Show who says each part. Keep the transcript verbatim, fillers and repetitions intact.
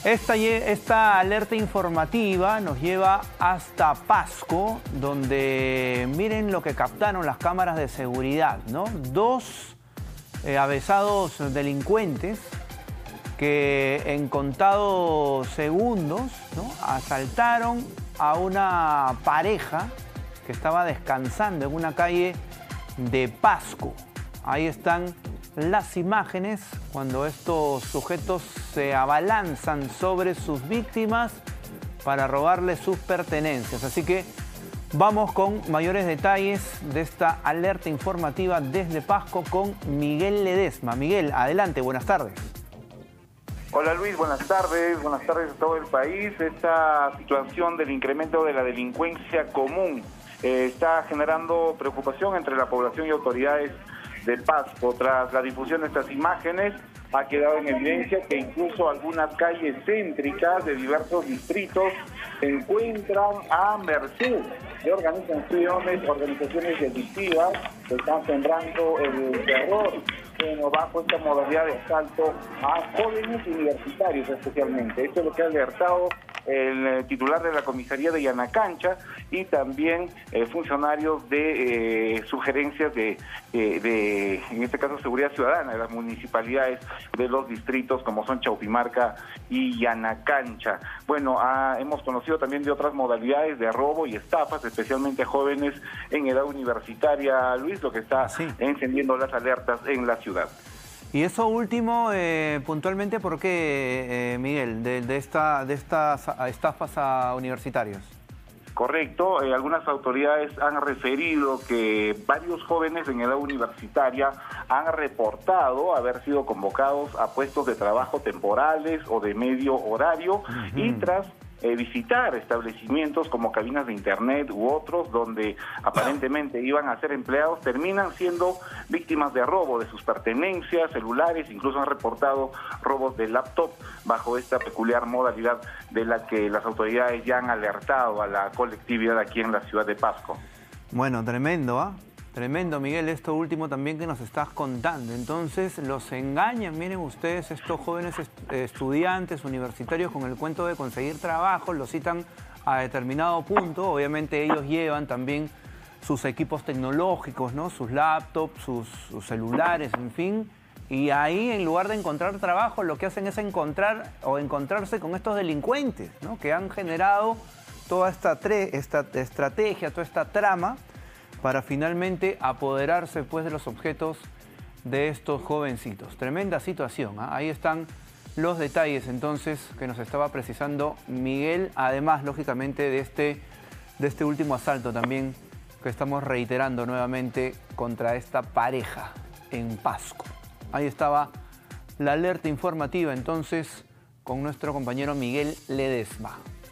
Speaker 1: Esta, esta alerta informativa nos lleva hasta Pasco, donde miren lo que captaron las cámaras de seguridad, ¿no? Dos eh, avesados delincuentes que en contados segundos, ¿no?, asaltaron a una pareja que estaba descansando en una calle de Pasco. Ahí están las imágenes cuando estos sujetos se abalanzan sobre sus víctimas para robarles sus pertenencias. Así que vamos con mayores detalles de esta alerta informativa desde Pasco con Miguel Ledesma. Miguel, adelante, buenas tardes.
Speaker 2: Hola Luis, buenas tardes, buenas tardes a todo el país. Esta situación del incremento de la delincuencia común eh, está generando preocupación entre la población y autoridades de Pasco. Tras la difusión de estas imágenes, ha quedado en evidencia que incluso algunas calles céntricas de diversos distritos se encuentran a merced de organizaciones, organizaciones delictivas que están sembrando el terror bueno, bajo esta modalidad de asalto a jóvenes universitarios especialmente. Esto es lo que ha alertado el titular de la comisaría de Yanacancha y también eh, funcionarios de eh, sugerencias de, eh, de, en este caso, seguridad ciudadana de las municipalidades de los distritos como son Chaupimarca y Yanacancha. Bueno, ah, hemos conocido también de otras modalidades de robo y estafas, especialmente a jóvenes en edad universitaria, Luis, lo que está sí. encendiendo las alertas en la ciudad.
Speaker 1: Y eso último, eh, puntualmente, ¿por qué, eh, Miguel, de, de, esta, de estas estafas a universitarios?
Speaker 2: Correcto, eh, algunas autoridades han referido que varios jóvenes en edad universitaria han reportado haber sido convocados a puestos de trabajo temporales o de medio horario uh-huh. y tras Eh, visitar establecimientos como cabinas de internet u otros donde aparentemente iban a ser empleados, terminan siendo víctimas de robo de sus pertenencias, celulares, incluso han reportado robos de laptop bajo esta peculiar modalidad de la que las autoridades ya han alertado a la colectividad aquí en la ciudad de Pasco.
Speaker 1: Bueno, tremendo, ¿ah? ¿eh? Tremendo, Miguel, esto último también que nos estás contando. Entonces, los engañan, miren ustedes, estos jóvenes est estudiantes universitarios con el cuento de conseguir trabajo, los citan a determinado punto. Obviamente ellos llevan también sus equipos tecnológicos, ¿no? Sus laptops, sus, sus celulares, en fin. Y ahí, en lugar de encontrar trabajo, lo que hacen es encontrar o encontrarse con estos delincuentes, ¿no?, que han generado toda esta, esta estrategia, toda esta trama, para finalmente apoderarse pues de los objetos de estos jovencitos. Tremenda situación, ¿eh? Ahí están los detalles entonces que nos estaba precisando Miguel, además lógicamente de este, de este último asalto también que estamos reiterando nuevamente contra esta pareja en Pasco. Ahí estaba la alerta informativa entonces con nuestro compañero Miguel Ledesma.